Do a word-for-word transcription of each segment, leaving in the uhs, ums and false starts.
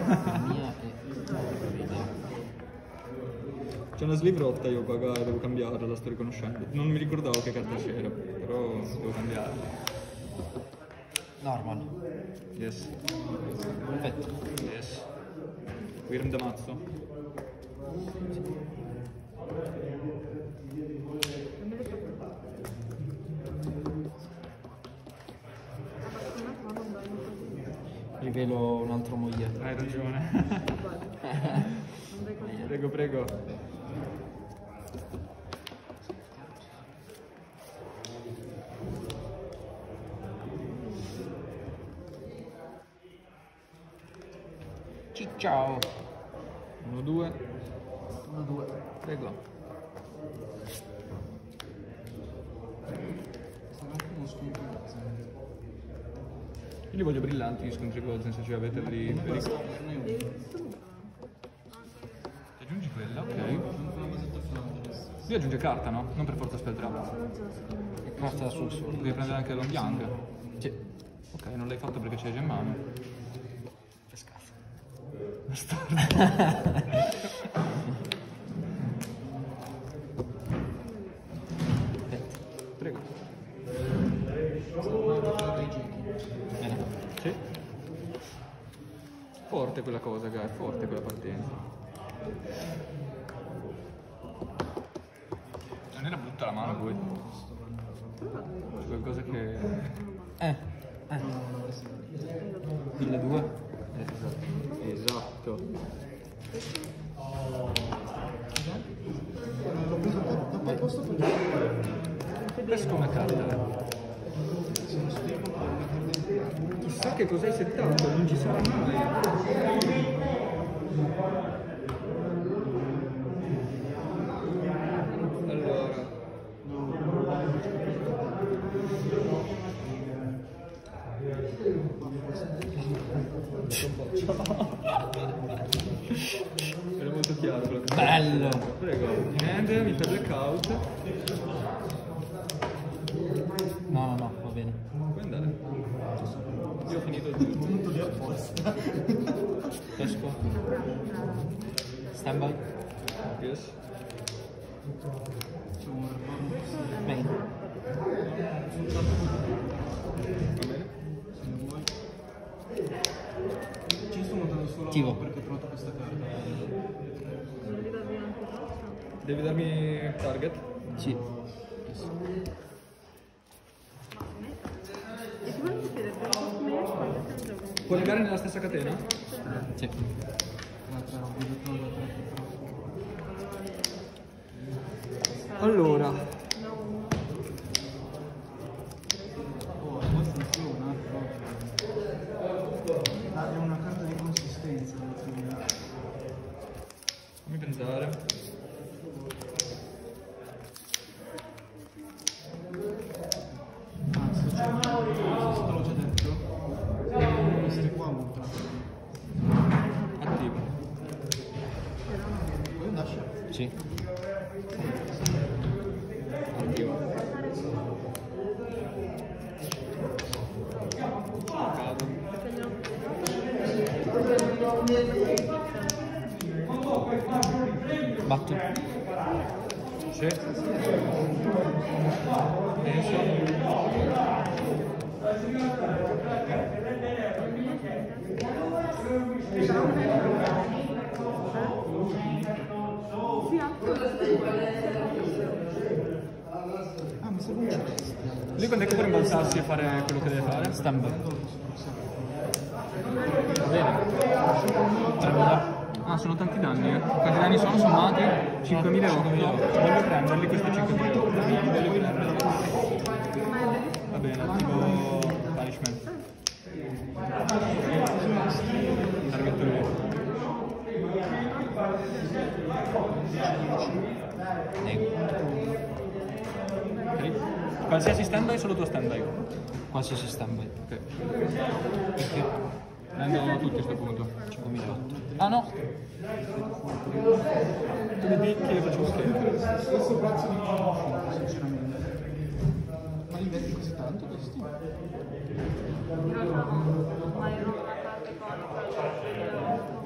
La mia è... C'è una sleeve rotta io qua, devo cambiarla, la sto riconoscendo. Non mi ricordavo che carta c'era, però devo cambiarla. Normal. Yes. Perfetto. Yes. Wyrm da mazzo. Rivelo un altro moglietto. Hai ragione. Prego, prego. Ciao. Uno, due. Uno, due. Prego. Io li voglio brillanti gli scontri Gozen, se ce l'avete lì. Aggiungi quella, ok. Lui aggiunge carta, no? Non per forza spell trap. E carta sul solo. Devi prendere anche Long Young. Sì. Ok, non l'hai fatto perché c'hai già in mano. Che schifo. Prego. Bene. Sì. Forte quella cosa, Guy, forte quella partenza. Non era brutta la mano poi. C'è qualcosa che... Eh. Eh. Mille due. Esatto. Pesco una carta. Chissà che cos'hai settato, non ci sarà mai. Allora. Era molto chiaro. Bello. Prego, in hand mi fai blackout. No, no, no, va bene. Puoi andare. Io ho finito il punto di apposta. Pesco. Stand by. Yes. Bene. Va bene. Ci sto montando solo Attivo. perché ho trovato questa carta. Devi darmi target? Sì. Puoi legare nella stessa catena? Sì. Allora. Oh, qua funziona proprio. Ah, è una carta di consistenza. Fammi pensare. Ah, se c'è un te l'ho già detto. Queste qua montate. Attivo. Puoi andarci? Sì. Attivo. Cado. Batto. Sì. Penso. Ah, mi serve un chest. Lui quando è che può rimbalzarsi e fare quello che deve fare? Stand by. Va bene. Ah, sono tanti danni, eh. Quanti danni sono sommati? cinquemilaotto. Voglio prenderli questi cinquemilaotto. Va bene, attivo punishment. Target lui. Ok. Qualsiasi standby, solo tuo standby. Qualsiasi stand by. Ok. Prendo tutti a questo punto. cinquemilaotto. Ah no! Tu mi picchi e faccio schifo. Stesso prezzo di conoscenza, sinceramente. Ma li vendi così tanto questi? Ma ero una parte conica.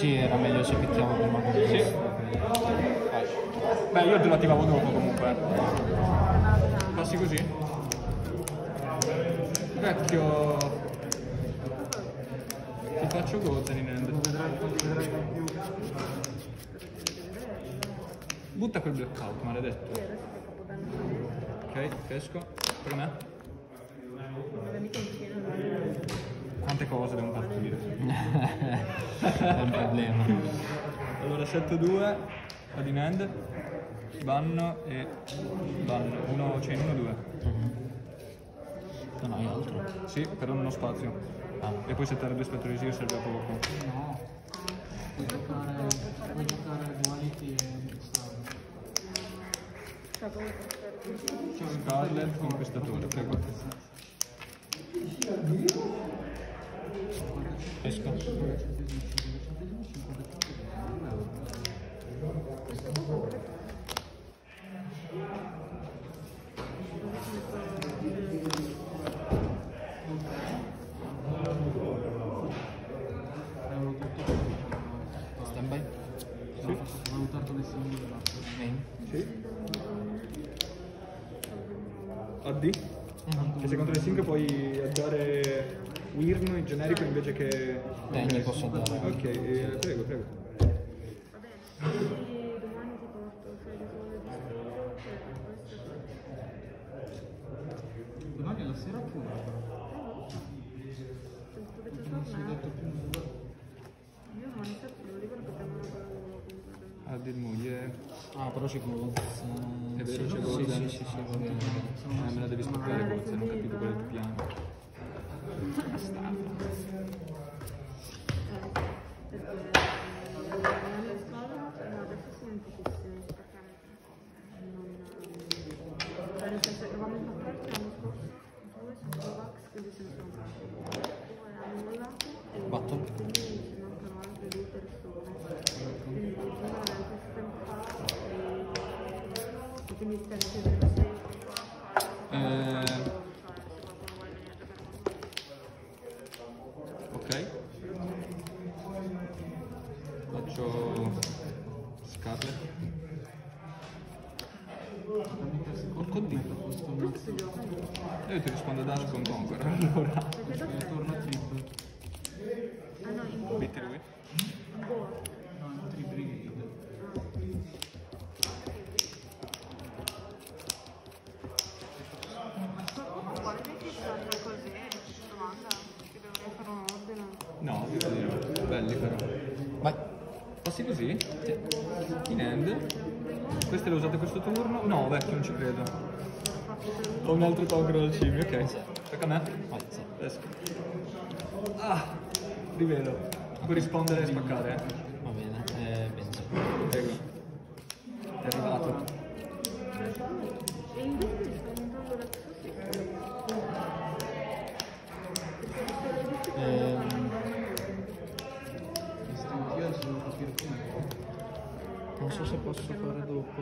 Sì, era meglio se picchiamo prima con questo. Sì. Beh, io te lo attivavo dopo comunque. Passi così? Vecchio. Ti faccio Gozen in end. Butta quel blackout, maledetto. Ok, esco. Per me? Quante cose devo partire? È un problema. Allora sette due, vado in end, vanno e vanno. Uno, c'è in uno due. Non hai altro? Sì, però non ho spazio. Ah. E poi settare due spettrolisi serve a poco. No. Puoi giocare, puoi giocare duality e Scarlet, conquistatore, prego. Esco. Stand by? Sì. Valutato le singole. Main? Sì. A D? Che secondo le sync puoi addare Wyrm in generico invece che... Eh, mi posso dare. Ok, eh, prego, prego. Domani alla sera pure. A D moglie. Ah, però c'è Gozen. È vero, Sì, c'è sì, Gozen. sì, sì, sì, va bene. Eh, me la devi spaccare Gozen, non ho capito qual è il tuo piano. Battle? Eh, ok. Faccio Scarlet. Porco Dio. Io ti rispondo a Dash con Conquer, allora. Torna trip. Bitti lui. No, trip brigade. No, dico di no. Belli però. Vai. Passi così? In end. Queste le usate questo turno? No, vecchio, non ci credo. Ho un altro token al cimio, ok. Tocca a me? Vai, sì. Esco. Ah, rivelo. Puoi rispondere e spaccare, eh? Va bene, eh, penso. Prego. È arrivato. Ehm, Io adesso devo capire com'è. non so se posso fare dopo.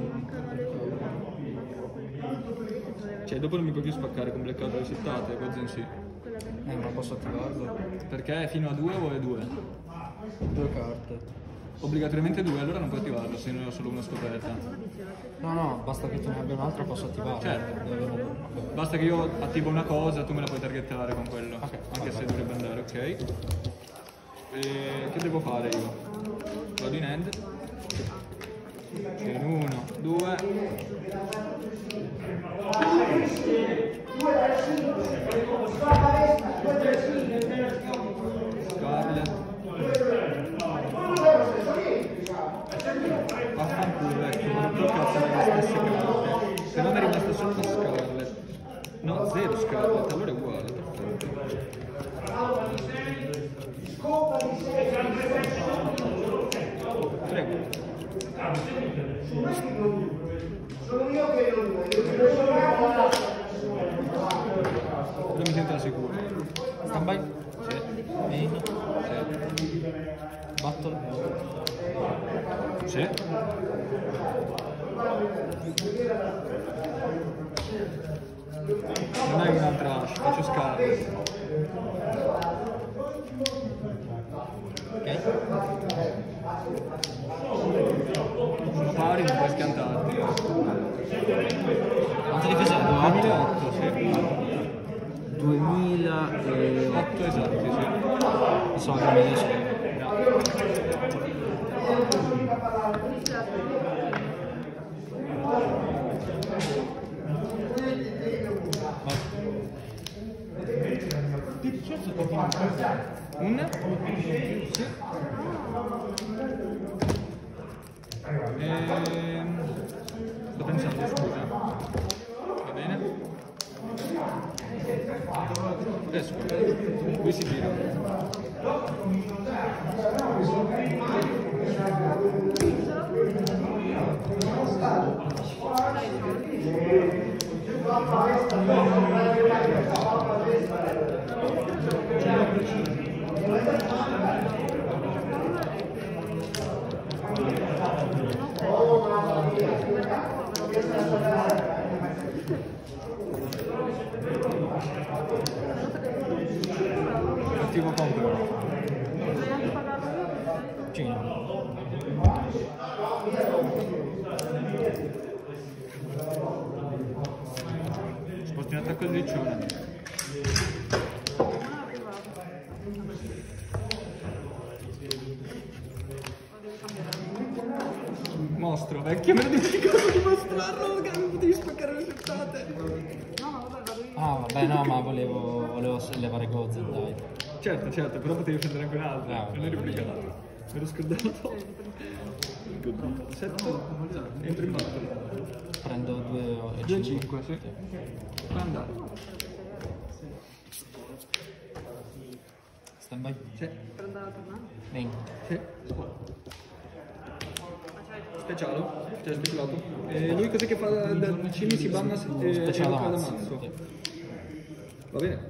Cioè, dopo non mi puoi più spaccare con blackout resettate, Gozen sì. Eh, ma posso attivarlo? Perché fino a due vuole due. Due carte. Obbligatoriamente due, allora non puoi attivarlo se ne ho solo una scoperta. No, no, basta che tu ne abbia un'altra, posso attivarlo. Certo. Deve avere due. Ok. Basta che io attivo una cosa, tu me la puoi targettare con quello. Ok, Anche va se bene. dovrebbe andare, ok. E che devo fare io? Vado in end. C'è in uno, due. Scarlet. Vaffanculo, vecchio, ma non tocca alzare le stesse carte. Se non è rimasta solo una Scarlet. No, zero Scarlet, allora è uguale, perfetto. Prego. Però mi sento al sicuro. Stand by? Sì. Main? Sì. Battle? Sì. Non hai un'altra Ash, faccio Scarlet. Ok. duemilaotto, sì. duemilaotto. otto esatti, sì. So che me ne so. Un? Sì. Ehm, sto pensando, scusa. Va bene? Adesso, lui si gira. Cattivo compito. Cino. Sposti in attacco il riccione. Mostro, vecchio, me l'ho dimenticato di mostrarlo, che non potevi spaccare le settate. Ah, vabbè, no, ma volevo, volevo levare Gozen, dai. Certo, certo, però potevi prendere anche un altro, Ah, non eri obbligato. Me l'ho scordato. sette, entro in battle. Prendo due e due e cinque. cinque, sì. Puoi andare. Stand by. Sì. Vengo. Sì. Speciale, cioè speculato. E lui cos'è che fa da Cimi si banna se e Speciale evoca da ammazzo. mazzo. Sì. Va bene.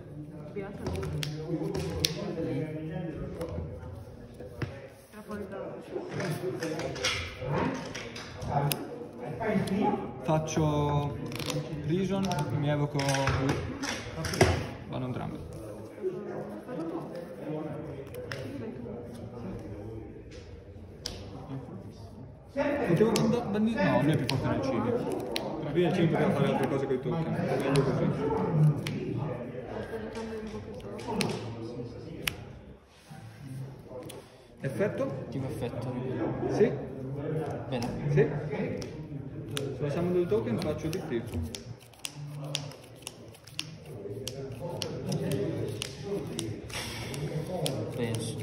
Faccio Reason, mi evoco lui. Vanno entrambi. Potevo band- bandire? No, lui è più forte nel Cimi. Lui nel Cimi poteva fare altre cose con i token. Meglio così. Effetto? Attivo effetto. Sì. Bene. Sì. Sulla summa del token faccio D T. Penso.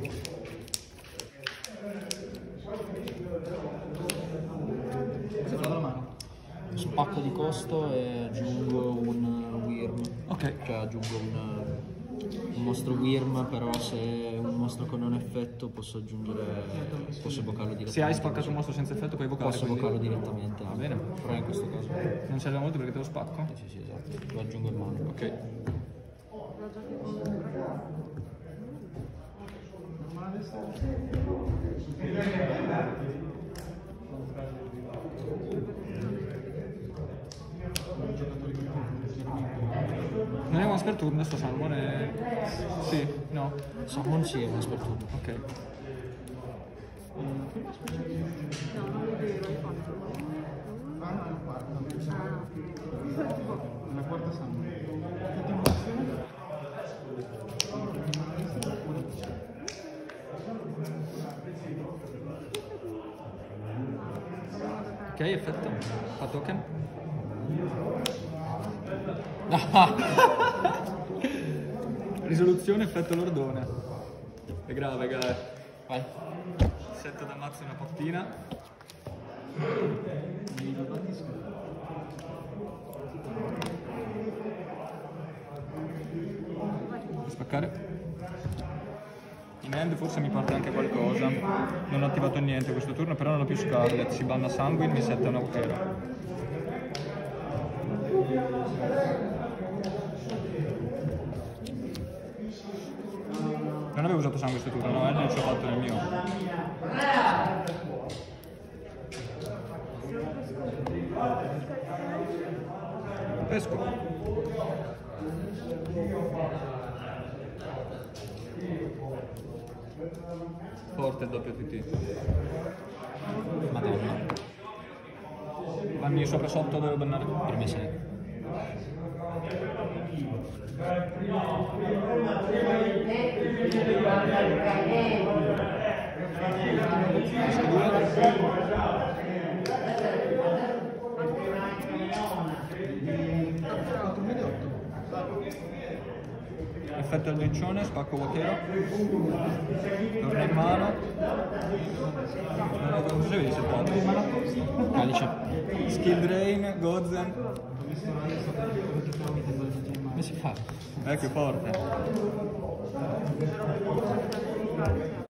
Cosa fa la mano? Spacco di costo e aggiungo un Wyrm. Ok. Cioè aggiungo un, un mostro Wyrm, però se è un mostro con un effetto posso aggiungere. Posso evocarlo direttamente. Se hai spaccato un mostro senza effetto puoi evocare. Posso quindi- evocarlo direttamente. Va bene. Però in questo caso. Non serve molto perché te lo spacco. Sì, sì, esatto. Lo aggiungo in mano. Ok. Non è un per turno sto Salmon è... Sì, no. Salmon sì, è un esperto. Ok. La quarta sangue. Ok, effetto. Fa token. Risoluzione, effetto lordone. È grave, guys. Vai. Sette da mazzo e una portina. Puoi spaccare? In hand forse mi parte anche qualcosa. Non ho attivato niente questo turno, però non ho più Scarlet. Si banna Sanguine, mi setta un Aukero. Non avevo usato sangue questo turno, no, eh, ci ho fatto nel mio. Pesco. Forte il doppio T T. Madonna. Vanni sopra sotto dove bannare. Per me sei. Effetto al lencione, spacco Botero. Torna in mano. Non cosa vedi se quattro? Calice. Skill Drain, Gozen. Come si fa? Eh, che forte.